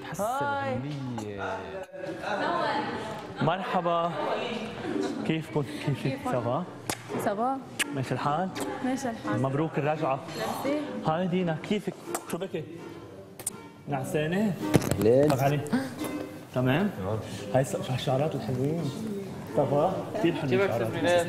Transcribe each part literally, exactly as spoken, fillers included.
حس الغنية. مرحبا، كيفكم؟ كيفك؟ سافا؟ سافا؟ ماشي الحال؟ ماشي الحال. مبروك الرجعة. ميرسي. هاي دينا، كيفك؟ شو بكي؟ نعسانة؟ ليل طب علي. تمام؟ هاي الشعرات الحلوين. سافا؟ كثير حلوين الشعرات.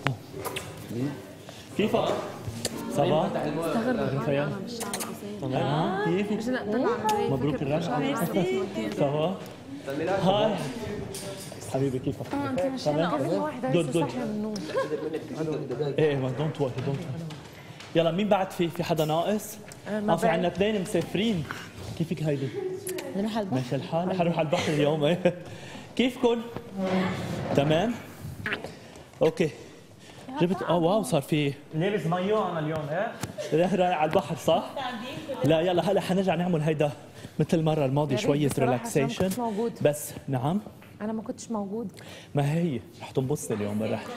كيفك؟ سافا؟ استغرب انا بالشعر تمام؟ كيفك؟ مبروك الرجعة. سافا؟ هاي حبيبي كيفك؟ اه انت مشينا قبل واحدة جود لسه جود. صاحية من النوم. ايه ما دونت وري دونت وري. يلا مين بعد في في حدا ناقص؟ اه في عندنا اثنين مسافرين. كيفك هيدي؟ نروح على البحر. ماشي الحال، حنروح على البحر اليوم. ايه كيفكم؟ تمام؟ اوكي جبت اه واو صار في لابس مايو انا اليوم ايه؟ رايح على البحر صح؟ لا يلا هلا حنرجع نعمل هيدا مثل المره الماضيه شويه ريلاكسيشن بس. نعم انا ما كنتش موجود. ما هي رح تنبسطي اليوم بالرحله.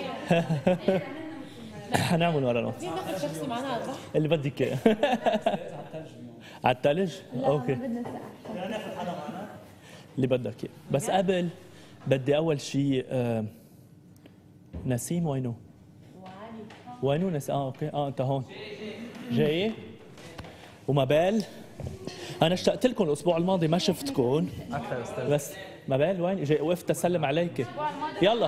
حنعمل ورا نوت. مين ناخذ شخصي معنا على البحر؟ اللي بدك اياه. على الثلج؟ اوكي اللي بدك اياه. بس قبل بدي اول شيء آه نسيم وينه؟ وينه نسيم؟ اه اوكي اه انت هون جاي. ومبال انا اشتقت لكم الاسبوع الماضي ما شفتكم اكثر استاذ. بس مبال وين؟ جاي وقفت اسلم عليك. يلا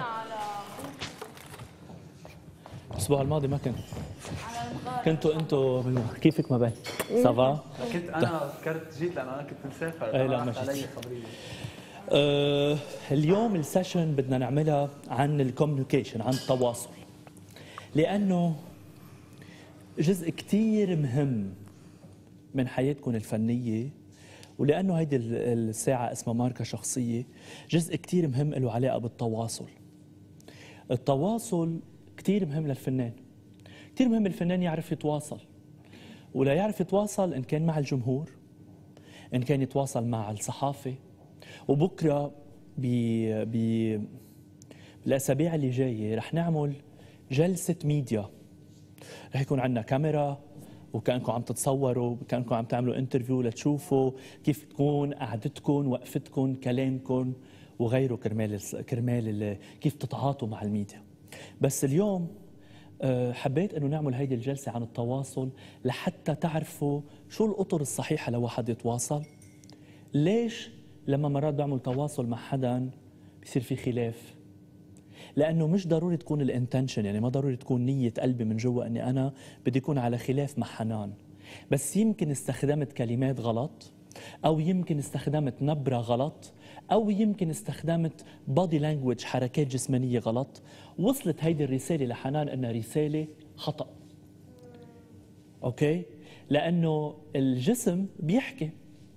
الاسبوع الماضي ما كنت كنتوا انتوا كيفك مبال؟ سافا؟ كنت انا فكرت جيت لانه انا كنت مسافر. ايه لا ما جيت. آه اليوم السيشن بدنا نعملها عن الكوميونيكيشن، عن التواصل، لانه جزء كثير مهم من حياتكم الفنيه، ولانه هيدي الساعه اسمها ماركه شخصيه، جزء كثير مهم له علاقه بالتواصل. التواصل كثير مهم للفنان، كثير مهم الفنان يعرف يتواصل، ولا يعرف يتواصل ان كان مع الجمهور، ان كان يتواصل مع الصحافه. وبكره ب ب بالاسابيع اللي جايه رح نعمل جلسه ميديا، رح يكون عندنا كاميرا وكانكم عم تتصوروا، كانكم عم تعملوا انترفيو لتشوفوا كيف تكون قعدتكم، وقفتكم، كلامكم وغيره، كرمال كرمال كيف تتعاطوا مع الميديا. بس اليوم حبيت انه نعمل هيدي الجلسه عن التواصل لحتى تعرفوا شو الاطر الصحيحه لواحد يتواصل. ليش لما مرات بعمل تواصل مع حدا بصير في خلاف؟ لانه مش ضروري تكون الانتنشن، يعني ما ضروري تكون نيه قلبي من جوا اني انا بدي اكون على خلاف مع حنان، بس يمكن استخدمت كلمات غلط، او يمكن استخدمت نبره غلط، او يمكن استخدمت بودي لانجويج، حركات جسمانيه غلط، وصلت هيدي الرساله لحنان انها رساله خطا. اوكي؟ لانه الجسم بيحكي،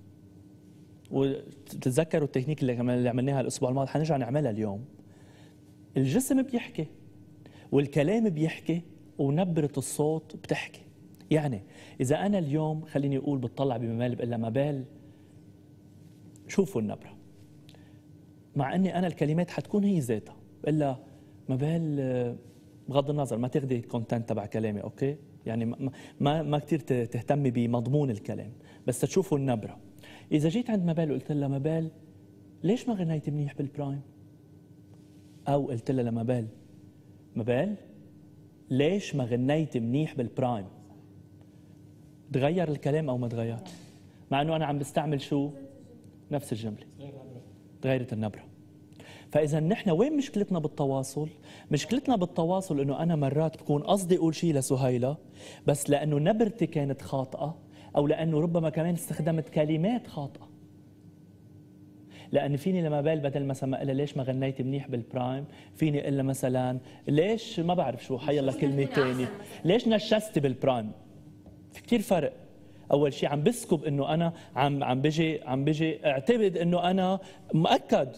وتتذكروا التكنيك اللي عملناها الاسبوع الماضي، حنرجع نعملها اليوم. الجسم بيحكي والكلام بيحكي ونبرة الصوت بتحكي. يعني إذا أنا اليوم خليني أقول بتطلع بمبال بقول لها مبال شوفوا النبرة، مع أني أنا الكلمات حتكون هي ذاتها، بقول لها مبال بغض النظر ما تاخدي الكونتنت تبع كلامي، أوكي؟ يعني ما ما, ما كثير تهتمي بمضمون الكلام، بس تشوفوا النبرة. إذا جيت عند مبال وقلت لها مبال ليش ما غنيتي منيح بالبرايم؟ أو قلت لها لمبال مبال ليش ما غنيت منيح بالبرايم؟ تغير الكلام أو ما تغير؟ مع أنه أنا عم بستعمل شو؟ نفس الجملة، تغيرت النبرة. فإذا نحن وين مشكلتنا بالتواصل؟ مشكلتنا بالتواصل إنه أنا مرات بكون قصدي أقول شيء لسهيلة، بس لأنه نبرتي كانت خاطئة، أو لأنه ربما كمان استخدمت كلمات خاطئة. لأن فيني لما بال بدل مثلا ما أقول ليش ما غنيت منيح بالبرايم، فيني أقول مثلا ليش ما بعرف شو حيلا كلمة ثانية، ليش نشستي بالبرايم؟ في كثير فرق. أول شيء عم بسكب إنه أنا عم عم بيجي عم بيجي اعتبد إنه أنا مؤكد،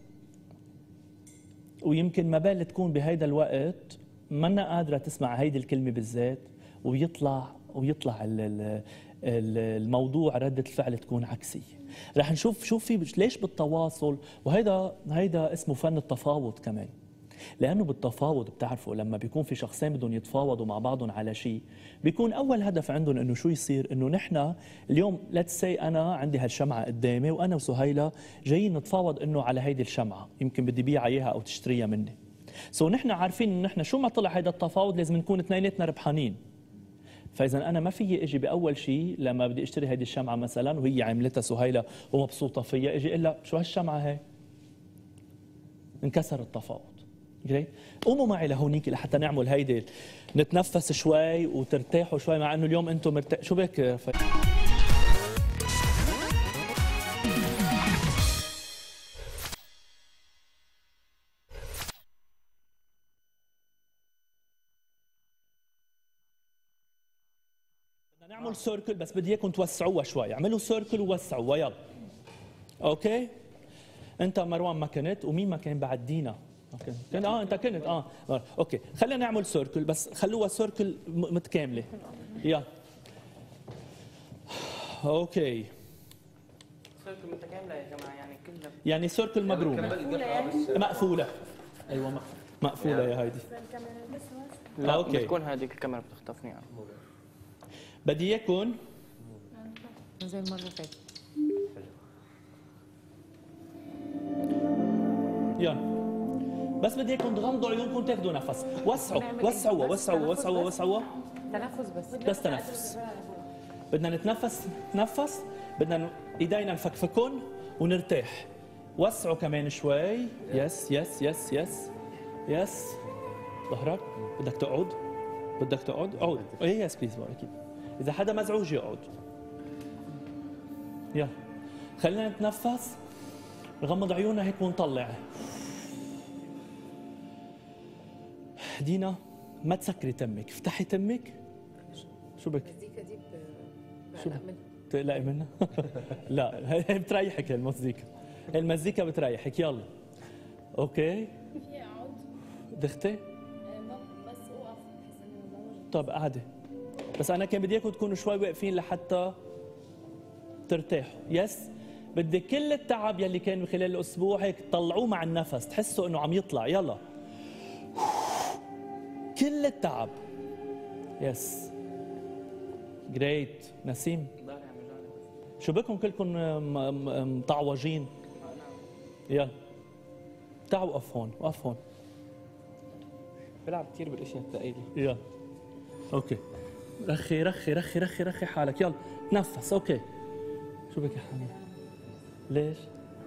ويمكن ما بال تكون بهيدا الوقت منا قادرة تسمع هيدي الكلمة بالذات، ويطلع ويطلع الموضوع ردة الفعل تكون عكسية. رح نشوف شو في ليش بالتواصل، وهيدا هيدا اسمه فن التفاوض كمان. لانه بالتفاوض بتعرفوا لما بيكون في شخصين بدهم يتفاوضوا مع بعضهم على شيء، بيكون اول هدف عندهم انه شو يصير، انه نحن اليوم ليتس سي انا عندي هالشمعه قدامي وانا وسهيله جايين نتفاوض انه على هيدي الشمعه، يمكن بدي بيعها اياها او تشتريها مني. سو نحن عارفين انه نحن شو ما طلع هيدا التفاوض لازم نكون اثنيناتنا ربحانين. فاذا انا ما فيي اجي باول شيء لما بدي اشتري هيدي الشمعه مثلا وهي عملتها سهيله ومبسوطه فيها، اجي اقول لها شو هالشمعه هي؟ انكسر التفاوض. جريت؟ قوموا معي لهونيك لحتى نعمل هيدي، نتنفس شوي وترتاحوا شوي، مع انه اليوم انتم مرتاح. شو بك ف... بدنا نعمل سيركل، بس بدي اياكم توسعوها شوي، اعملوا سيركل ووسعوها. يلا اوكي. انت مروان ما كنت، ومين ما كان بعد؟ دينا. اوكي كنت اه انت كنت اه اوكي. خلينا نعمل سيركل، بس خلوها سيركل متكامله. يلا اوكي. سيركل متكامله يا جماعه، يعني كلها يعني سيركل مبرومه مقفوله. ايوه مقفوله يا هيدي. لا اوكي. بتكون هذيك الكاميرا بتخطفني يعني. بدي اياكم زي المره اللي فاتت. يلا بس بدي اياكم تغمضوا عيونكم تاخذوا نفس. وسعوا وسعوا وسعوا وسعوا وسعوا. تنفس بس. بس تنفس. بدنا نتنفس نفس، بدنا ايدينا نفكفكن ونرتاح. وسعوا كمان شوي. يس يس يس يس يس. ظهرك بدك تقعد؟ بدك تقعد؟ اقعد. ايه يس بليز اكيد. اذا حدا مزعوج يقعد. يلا خلينا نتنفس، نغمض عيوننا هيك ونطلع. دينا ما تسكري تمك، افتحي تمك. شو بك؟ المزيكا دي شو بتقلقي منها؟ لا هي بتريحك المزيكا، المزيكا بتريحك. يلا اوكي. في اقعد دختي؟ بس اوقف بحس اني مزعوجه. طب قاعدة، بس أنا كان بدي إياكم تكونوا شوي واقفين لحتى ترتاحوا. يس بدي كل التعب يلي كان خلال الأسبوع هيك تطلعوه مع النفس، تحسوا إنه عم يطلع. يلا كل التعب. يس جريت. نسيم شو بكم كلكم مطعوجين؟ يلا تعوا وقف هون، وقف هون. بلعب كثير بالاشياء الثقيله. يلا اوكي. رخي رخي رخي رخي رخي حالك. يلا تنفس. اوكي. شو بك يا حبيبي؟ ليش؟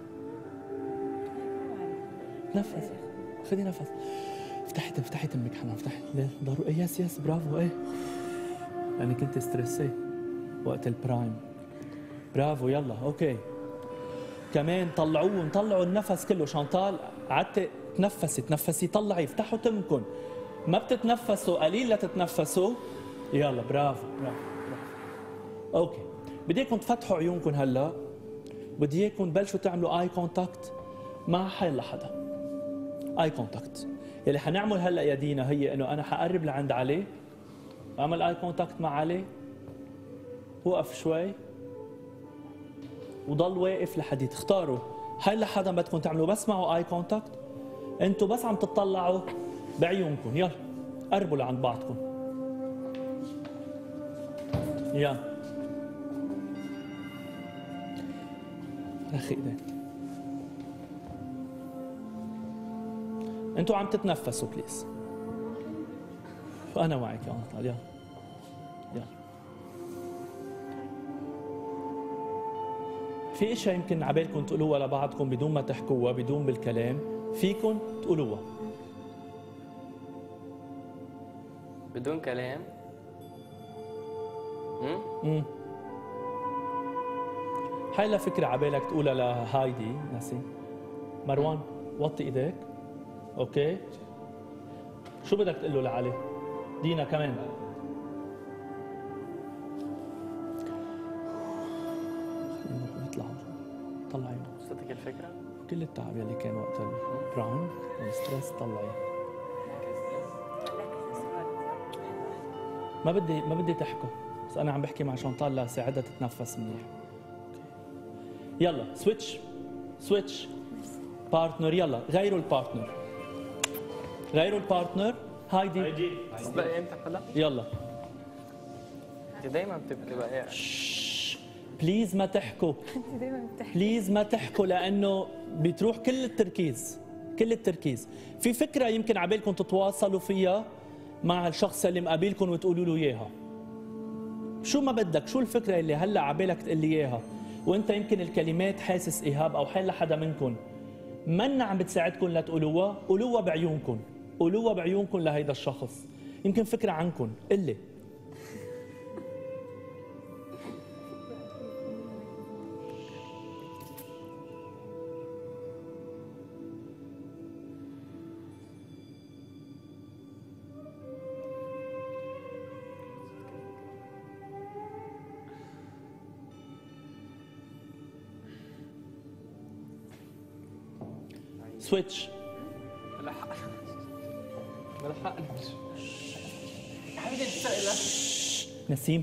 نفس. خذي نفس. افتحي افتحي تمك حنان، افتحي. ليه؟ ضروري. يس يس برافو. ايه يعني كنت ستريسي وقت البرايم. برافو. يلا اوكي. كمان طلعوه، نطلعوا النفس كله. شانتال قعدتي تنفسي تنفسي، طلعي. افتحوا تمكن. ما بتتنفسوا قليل لتتنفسوا. يلا برافو برافو برافو. اوكي بدي اياكم تفتحوا عيونكم هلا، بدي اياكم تبلشوا تعملوا اي كونتاكت مع حيلا حدا. اي كونتاكت يلي حنعمل هلا يا دينا هي انه انا حقرب لعند علي، اعمل اي كونتاكت مع علي، وقف شوي وضل واقف لحد تختاروا حيلا حدا بدكم تعملوا بس معه اي كونتاكت. انتوا بس عم تطلعوا بعيونكم. يلا قربوا لعند بعضكم. يلا رخي ايديك. انتوا عم تتنفسوا بليز، وانا معك يا نطال. يلا يلا. في اشياء يمكن عبالكم تقولوها لبعضكم بدون ما تحكوها، بدون بالكلام، فيكم تقولوها بدون كلام. امم امم هاي فكرة عبالك تقولها لهايدي. نسيم مروان وطي ايديك. اوكي شو بدك تقول له لعلي؟ دينا كمان. خلينا نطلع طلعي وصلتك الفكره؟ كل التعب يلي كان وقت البرايم والستريس طلعي. ما بدي ما بدي تحكوا، بس انا عم بحكي مع شانتال لساعدها تتنفس منيح. يلا سويتش سويتش بارتنر. يلا غيروا البارتنر. غيروا البارتنر. هايدي بقى امتى هلا؟ يلا انت دايما بتبكي بقى. بليز ما تحكوا، انت دايما بتحكي. بليز ما تحكوا لانه بتروح كل التركيز، كل التركيز. في فكره يمكن عبالكم تتواصلوا فيها مع الشخص اللي مقابلكم وتقولوا له اياها. شو ما بدك، شو الفكره اللي هلا عبالك تقول لي اياها وانت يمكن الكلمات حاسس ايهاب او حال لحدا منكم منا عم بتساعدكم لتقولوها، قولوها بعيونكم، قولوها بعيونكم لهيدا الشخص. يمكن فكره عنكم، قلي سويتش. ملحق ملحقني حبيبي انت نسيم.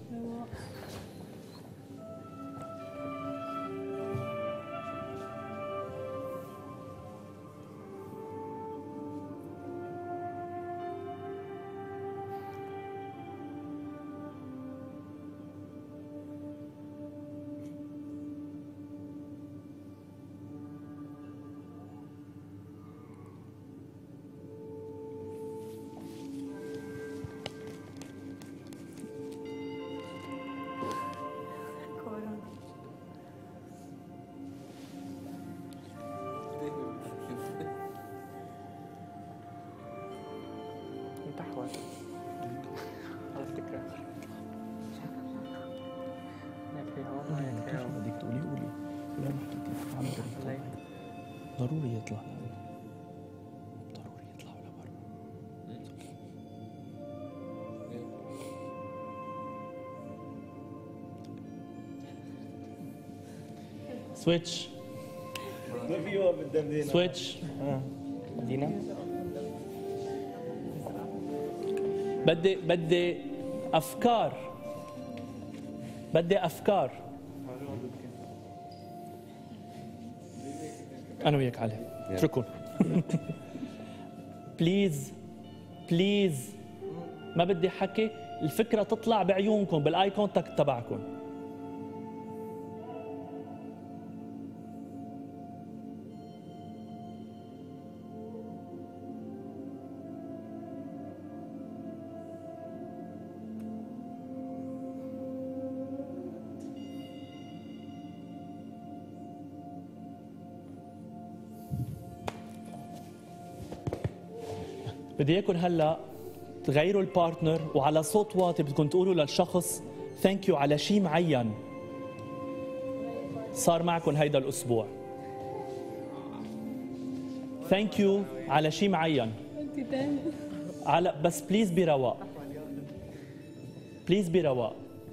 انت حوار على فكره. يا هون يا شو بدك تقولي قولي، ولا ما حكيتي عم بريد ضروري يطلع ضروري يطلع لبرا. سويتش ما في يوم قدام دينا. سويتش. دينا بدي بدي افكار، بدي افكار. انا وياك علي، اتركهم. بليز بليز ما بدي حكي، الفكره تطلع بعيونكم بالاي كونتاكت تبعكم. بدي اياكم هلا تغيروا البارتنر وعلى صوت واطي بدكم تقولوا للشخص ثانك يو على شيء معين صار معكم هيدا الاسبوع. ثانك يو على شيء معين. انت تاني. على بس بليز برواق، بليز برواق.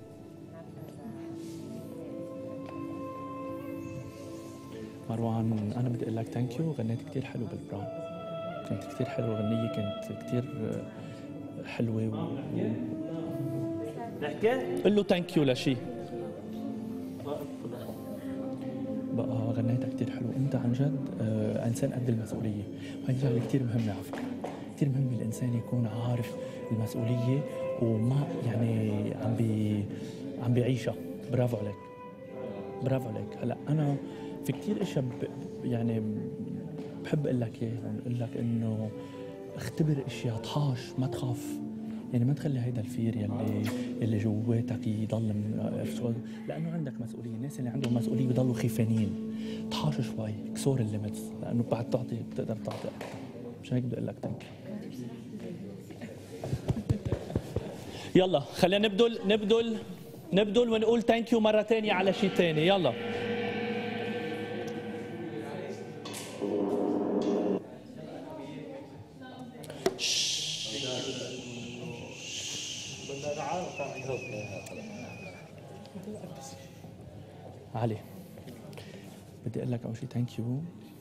مروان انا بدي اقول لك ثانك يو، غنيت كثير حلو بالبراون، كنت كثير حلوه، غنية كانت كثير حلوه و... نحكي؟ قل له ثانك يو لشيء. بقى غنيتها كثير حلو، انت عن جد آه انسان قد المسؤوليه، وهي شغله كثير مهمه على فكره، كثير مهم الانسان يكون عارف المسؤوليه وما يعني عم بي عم بيعيشها. برافو عليك، برافو عليك. هلا انا في كثير اشياء ب... يعني بحب اقول لك اياهم، اقول لك انه اختبر اشياء، طحاش ما تخاف، يعني ما تخلي هيدا الفير يلي اللي جواتك يضل لانه عندك مسؤوليه، الناس اللي عندهم مسؤوليه بضلوا خيفانين. طحاش شوي، كسور الليمتس، لانه بعد تعطي بتقدر تعطي اكثر. مشان هيك بدي اقول لك ثانك يو. يلا خلينا نبدل نبدل نبدل ونقول ثانك يو مره ثانيه على شيء ثاني. يلا علي بدي اقول لك اول شيء ثانك يو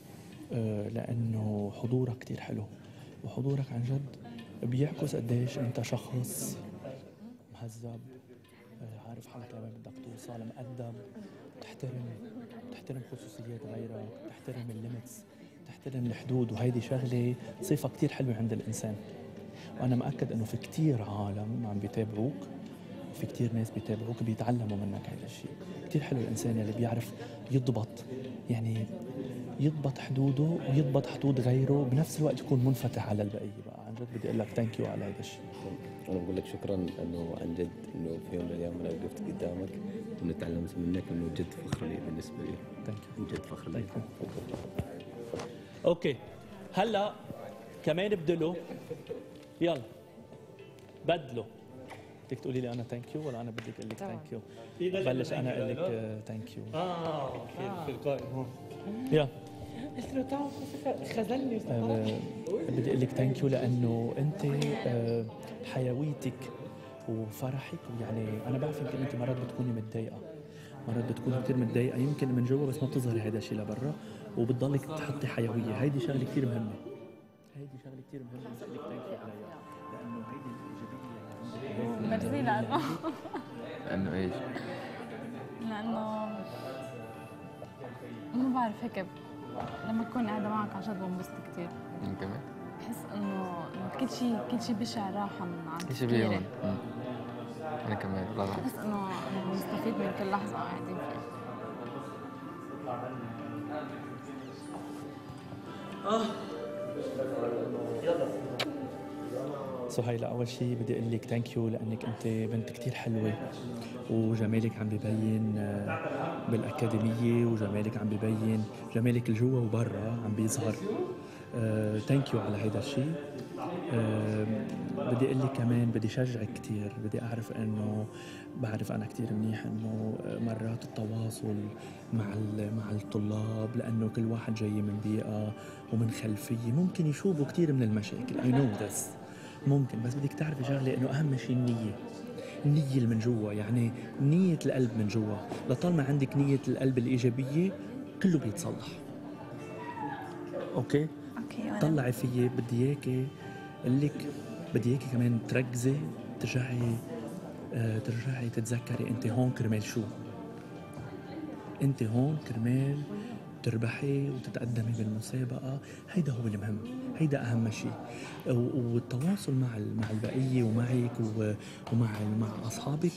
لانه حضورك كثير حلو، وحضورك عن جد بيعكس قديش انت شخص مهذب، آه، عارف حالك لما بدك توصل، مقدم، تحترم تحترم خصوصيات غيرك، تحترم الليمتس تحترم الحدود، وهيدي شغله صفه كثير حلوه عند الانسان. وانا مأكد انه في كثير عالم عم بيتابعوك، في كثير ناس بيتابعوك بيتعلموا منك هذا الشيء. كثير حلو الانسان اللي بيعرف يضبط، يعني يضبط حدوده ويضبط حدود غيره، بنفس الوقت يكون منفتح على البقيه. بقى عن جد بدي اقول لك ثانك يو على هذا الشيء. انا بقول لك شكرا انه عن جد انه في يوم من الايام انا وقفت قدامك وانه تعلمت منك، انه جد فخر لي بالنسبه لي. ثانك يو. جد فخر لي. اوكي هلا كمان بدلوا، يلا بدلوا. بدك تقولي لي انا ثانك يو ولا انا بدك اقول لك ثانك يو؟ بلش انا اقول لك ثانك يو. اه في القائم هون. يلا قلت له تعال خذلني. آه، بدي اقول لك ثانك يو لانه انت آه، حيويتك وفرحك، ويعني انا بعرف يمكن انت مرات بتكوني متضايقه، مرات بتكوني كثير متضايقه يمكن من جوا بس ما بتظهري هذا الشيء لبرا، وبتضلك تحطي حيويه. هيدي شغله كثير مهمه، هيدي شغله كثير مهمه بدي اقول لك ثانك يو عليها، لانه هيدي الايجابيه اللي عندك. ميرسي لأنه لانه ايش؟ لأنه ما بعرف هيك لما أكون قاعدة معك عن جد بنبسط كثير. انت كمان؟ بحس إنه إنه كل شيء كل شيء بشع راحة من عن ايش بيهم؟ انا كمان والله بحس إنه إنه بنستفيد من كل لحظة قاعدين فيها. سهيلة أول شيء بدي أقول لك ثانك يو لأنك أنت بنت كثير حلوة، وجمالك عم ببين آه، بالأكاديمية، وجمالك عم ببين جمالك الجوا وبرا عم بيظهر. ثانك يو على هذا الشيء. آه، بدي أقول لك كمان بدي شجعك كثير، بدي أعرف إنه بعرف أنا كثير منيح إنه مرات التواصل مع مع الطلاب، لأنه كل واحد جاي من بيئة ومن خلفية ممكن يشوفوا كثير من المشاكل. I know this ممكن، بس بدك تعرفي شغله انه اهم شيء النيه، النيه اللي من جوا، يعني نيه القلب من جوا. لطالما عندك نيه القلب الايجابيه كله بيتصلح. اوكي اوكي طلعي فيي. بدي اياكي اقول لك بدي اياكي كمان تركزي، ترجعي آه ترجعي تتذكري انت هون كرمال شو. انت هون كرمال تربحي وتتقدمي بالمسابقة. هيدا هو المهم، هيدا أهم شيء. والتواصل مع مع البقية ومعك ومع مع أصحابك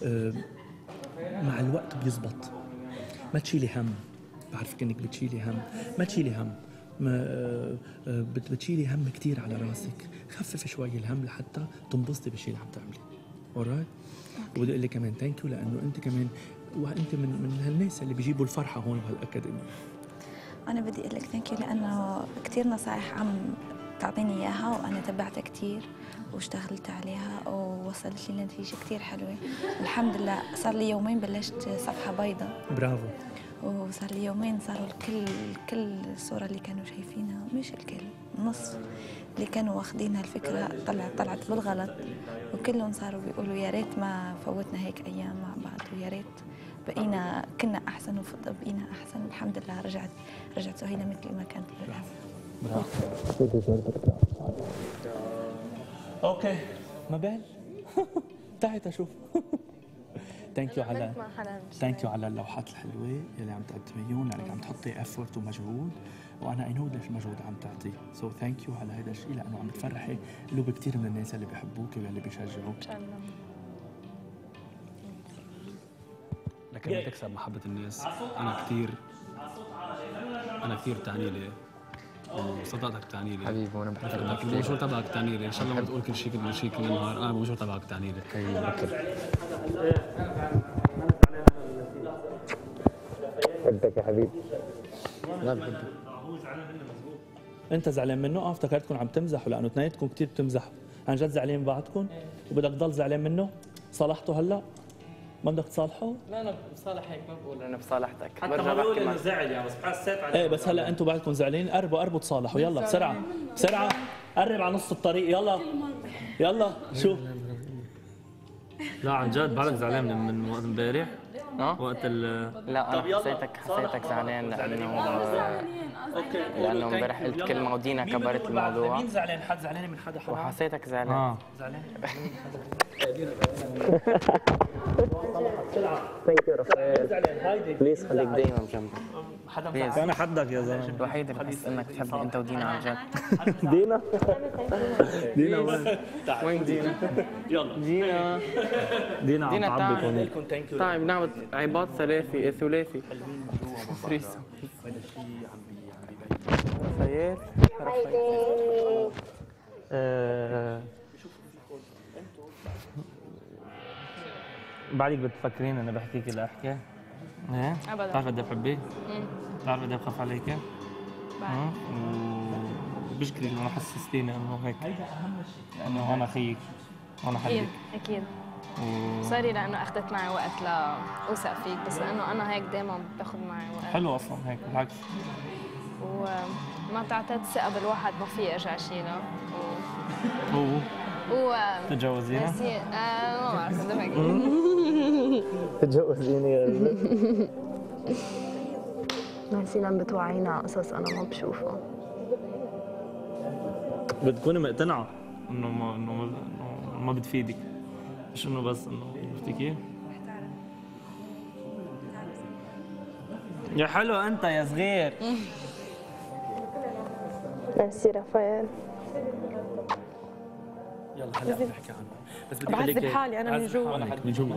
مع الوقت بيزبط. ما تشيلي هم، بعرفك إنك بتشيلي هم، ما تشيلي هم، ما بتشيلي هم كتير على راسك. خفف شوي الهم لحتى تنبسطي بالشيء اللي عم تعمليه. alright. وبدي أقول لك كمان ثانك يو لأنه أنت كمان وأنت من من هالناس اللي بيجيبوا الفرحة هون بهالأكاديمية. أنا بدي أقول لك ثانك يو لأنه كثير نصائح عم تعطيني إياها وأنا تبعتها كثير واشتغلت عليها ووصلت لي نتيجة كثير حلوة. الحمد لله صار لي يومين بلشت صفحة بيضاء. برافو. وصار لي يومين صاروا الكل كل الصورة اللي كانوا شايفينها، مش الكل، نص اللي كانوا واخدينها الفكرة طلعت طلعت بالغلط، وكلهم صاروا بيقولوا يا ريت ما فوتنا هيك أيام مع بعض، ويا ريت بقينا كنا أحسن وفضل بقينا أحسن. الحمد لله رجعت رجعت سهيلة مثل ما كانت بالأول. برافو. اوكي مبال تعي اشوف. ثانك يو على ثانك يو على اللوحات الحلوه اللي عم تقدميهم، لانك عم تحطي افورت ومجهود، وانا اي نو قديش مجهود عم تعطيه. سو ثانك يو على هذا الشيء لانه عم بتفرحي قلوب كثير من الناس اللي بيحبوك واللي بيشجعوك. ان شاء الله. لكن تكسب محبة الناس. أنا كثير أنا كثير تعني لي وصدقتك تعني لي حبيبي وانا بحبك. المنشور تبعك تعني لي. إن شاء الله ما بتقول كل شيء كل شيء كل نهار. أنا المنشور تبعك تعني لي. حبيبي بكر بحبك يا حبيبي. لا بحبك. انت زعلان منه؟ اه افتكرتكم عم تمزحوا لانه اثنيناتكم كثير بتمزحوا. عن جد زعلان من بعضكم وبدك تضل زعلان منه؟ صالحته هلا؟ ما بدك تصالحه؟ لا انا بصالح هيك ما بقول انا بصالحتك. حتى برجع ما بقول بحكي انه معك. زعل يعني بس حسيت عليه. ايه بس هلا انتم بعدكم زعلانين، قربوا قربوا تصالحوا. يلا بسرعه بسرعه، قرب على نص الطريق. يلا يلا شو لا عن جد بعدك زعلان من من وقت امبارح اه وقت ال لا انا حسيتك حسيتك زعلان لانه لانه امبارح قلت كلمه ودينا كبرت الموضوع مين زعلان؟ حد زعلان من حدا حدا؟ وحسيتك زعلان. اه زعلان ثانك يو رفاق. زعلان هايدي بليز خليك دايما بجنبي. حدا انا حدك يا زلمه. الوحيد اللي بحس انك بتحبني انت ودينا عن جد. دينا دينا وين؟ وين دينا؟ يلا دينا دينا عم دينا تعبي تعال. هونيك. طيب بنعمل عباد ثلاثي ثلاثي ثريسم. رفايات رفايات آه، بعدك بتفكرين انا بحكيك اللي احكي؟ ايه؟ أبداً. بتعرفي قد ايه بحبك؟ بتعرفي قد ايه بخاف عليك؟ بعرف. وبشكري انه حسستيني انه هيك انه انا اخيك وانا اكيد حبك. اكيد و- سوري لانه اخذت معي وقت لاوثق فيك، بس لانه انا هيك دائما باخذ معي وقت. حلو اصلا هيك بالعكس. وما تعطيت الثقه بالواحد ما في ارجع شيلها. و... هو و... تتجوزينا؟ ناسي آه ما بعرف بدي احكي. تتجوزيني يا قلبي. ناسين عم بتوعينا على قصص انا ما بشوفها. بتكوني مقتنعة انه ما انه ما, إنه ما بتفيدك، مش انه بس انه عرفتي كيف؟ يا حلو انت يا صغير. ميرسي رافائيل. يلا هلا بنحكي عنه، بس بدي بعذب خليك حالي أنا من جوا. من جوا.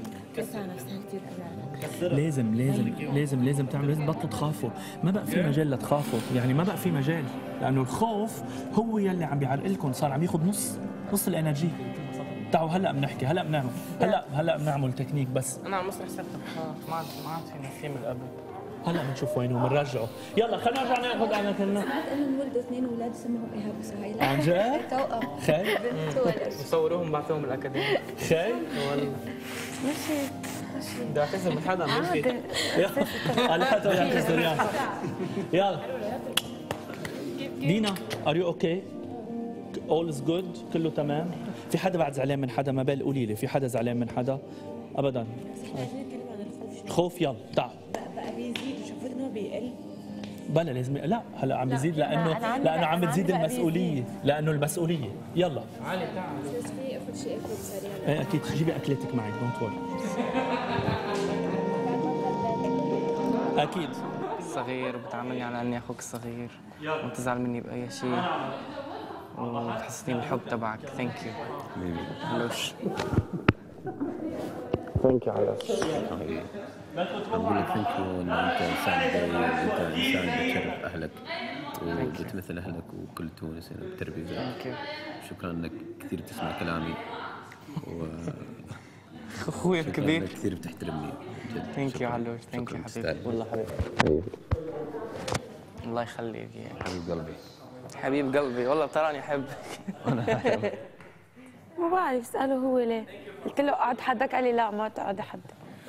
لازم لازم لازم لازم تعملوا، لازم تبطلوا تخافوا، ما بقى في مجال لتخافوا، يعني ما بقى في مجال، لانه الخوف هو يلي عم بيعرقلكم، صار عم ياخذ نص نص الانرجي. تعالوا هلا بنحكي، هلا بنعمل هلا هلا بنعمل تكنيك. بس انا على مسرح صرت بخاف، ما عاد ما عاد في نسيم من قبل. هلا بنشوف وين هو بنرجعه. يلا خلينا نرجع ناخذ اماكننا. سمعت انه انولدوا اثنين اولاد اسمهم ايهاب وسهيل. عن جد؟ توأم خي بنت ولد. بصوروهم بعثوهم الاكاديميه. خي مشي بدي اعتذر من حدا مشي. يلا لا تعتذر. يلا يلا دينا ار يو اوكي؟ اول از جود، كله تمام؟ في حدا بعد زعلان من حدا؟ ما بال قولي لي، في حدا زعلان من حدا؟ ابدا. خوف. يلا تعال. بقى بيزيد وشفت انه بيقل. بلا لازم، لا هلا عم بيزيد لانه لانه عم بتزيد المسؤوليه، لانه المسؤوليه. يلا علي تعال. بس في اخذ شيء اكله سريع. ايه اكيد، جيبي اكلتك معك، دونت وري. اكيد. صغير وبتعاملني على اني اخوك الصغير وبتزعل مني باي شيء وبتحسسني بالحب تبعك. ثانك يو. لوش ثانك يو على حبيبي أقول لك ثانك يو إن أنت إنسان قوي، وأنت إنسان بتشرف أهلك وبتمثل أهلك وكل تونس يعني بتربي ذلك. شكرا إنك كثير تسمع كلامي و اخوي شكرا الكبير. إنك كثير بتحترمني. ثانك يو علوش. ثانك يو حبيبي. والله حبيبي. حبيبي الله يخليك يعني. حبيب قلبي. حبيب قلبي والله تراني احبك. ما بعرف، اساله هو ليه. قلت له اقعد حدك، قال لي لا ما تقعد حدك.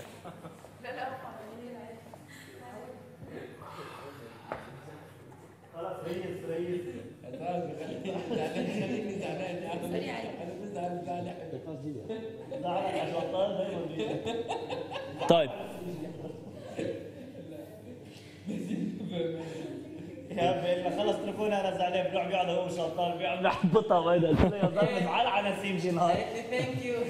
طيب يا خلص اتركونا، انا زعلان بروح بيقعد هو شطار بيقعد بحبطها وين قلت له يا زلمه زعل على نسيم شي نهار. ثانك يو.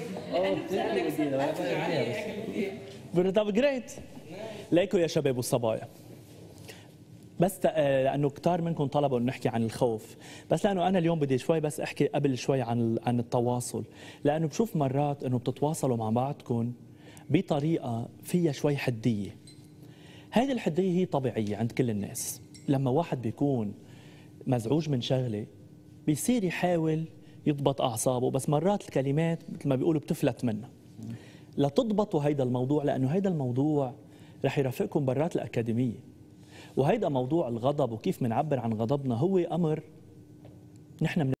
طب جريت. ليكو يا شباب والصبايا، بس لانه كتار منكم طلبوا انه نحكي عن الخوف، بس لانه انا اليوم بدي شوي بس احكي قبل شوي عن عن التواصل، لانه بشوف مرات انه بتتواصلوا مع بعضكم بطريقه فيها شوي حديه. هذه الحديه هي طبيعيه عند كل الناس. لما واحد بيكون مزعوج من شغله بيصير يحاول يضبط اعصابه، بس مرات الكلمات مثل ما بيقولوا بتفلت منه. لتضبطوا هيدا الموضوع، لانه هيدا الموضوع رح يرافقكم برات الاكاديميه. وهيدا موضوع الغضب وكيف منعبر عن غضبنا هو امر نحن